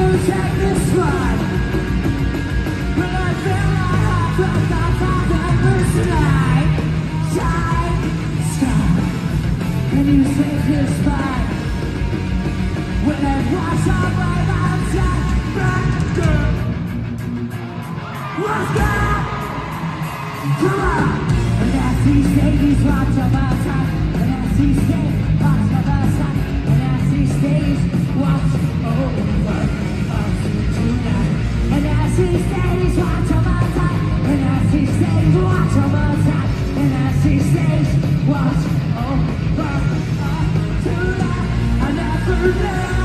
take this ride. When I feel my heart break, I find endless night. Time, stop. Can you take this ride? When I wash away my judgment, let's go! Come on! And as these days watch about time, and as these days watch about time, and as these days watch over us tonight, and as these days watch about time, and as these days watch about time, and as these days watch over us tonight, I never know.